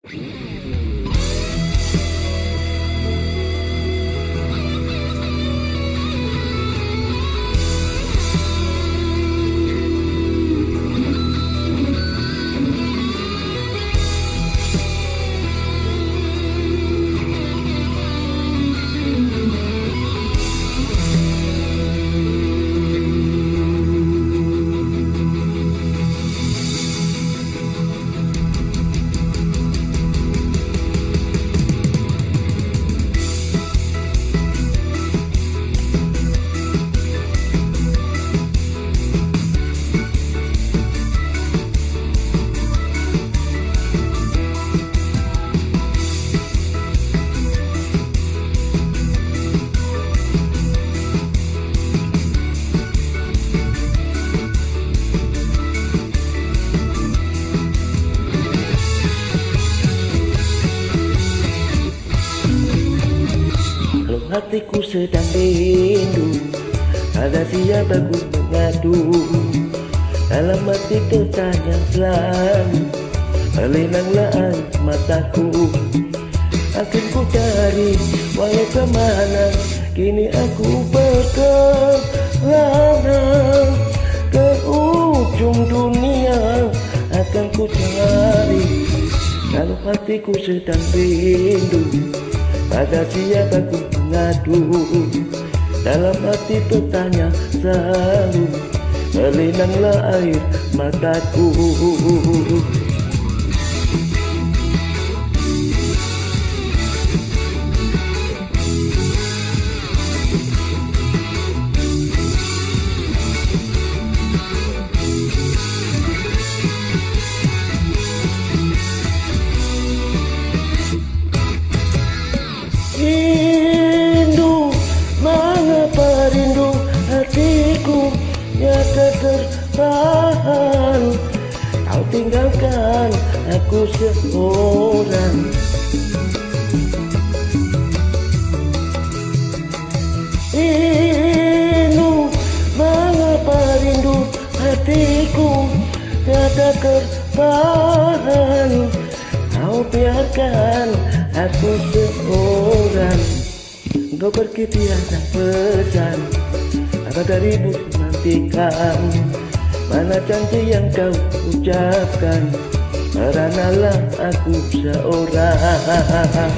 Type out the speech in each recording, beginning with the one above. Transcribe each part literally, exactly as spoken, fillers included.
Hatiku sedang rindu, ada siapa ku mengadu. Dalam hati tertanya selalu, terlinanglah air mataku. Akan ku cari walau kemana, kini aku berkelana. Ke ujung dunia akan ku cari. Kalau hatiku sedang rindu, pada siapa ku mengadu. Dalam hati bertanya selalu, terlinanglah air mataku. Rindu, mengapa rindu hatiku tiada tertahan. Kau tinggalkan aku seorang. Rindu, mengapa rindu hatiku tiada tertahan. Kau biarkan aku seorang. Kau pergi tiada pesan, apa darimu nantikan. Mana janji yang kau ucapkan, meranalah aku seorang.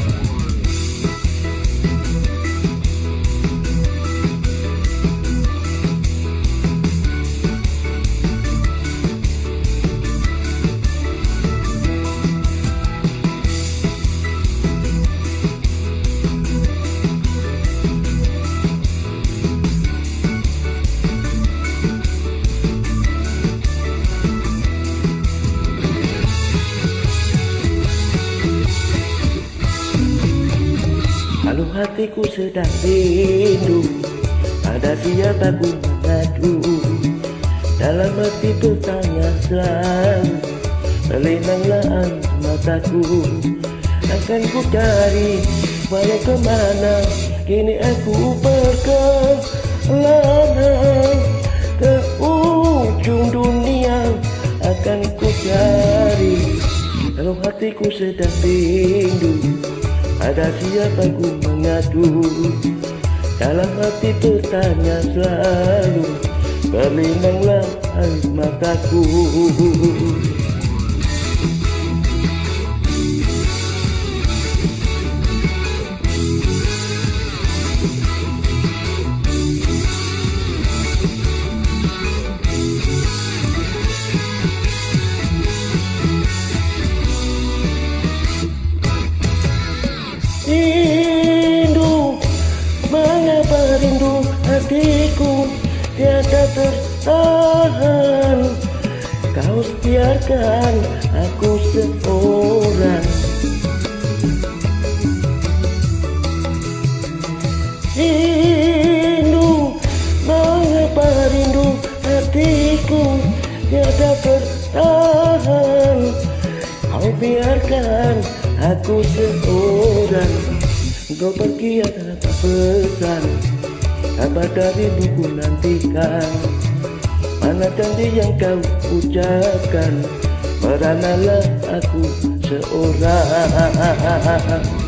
Kalau hatiku sedang rindu, pada siapa ku mengadu. Dalam hati bertanya selalu, terlinanglah air mataku. Akan ku cari walau kemana, kini aku berkelana. Ke ujung dunia akan ku cari. Kalau hatiku sedang rindu, ada siapa ku mengadu. Dalam hati bertanya selalu, terlinanglah air mataku. Rindu, mengapa rindu hatiku tiada tertahan. Kau biarkan aku seorang. Rindu, mengapa rindu hatiku tiada tertahan. Kau biarkan aku seorang. Kau pergi adalah tak pesan, apa darimu ku nantikan. Mana janji yang kau ucapkan, meranalah aku seorang.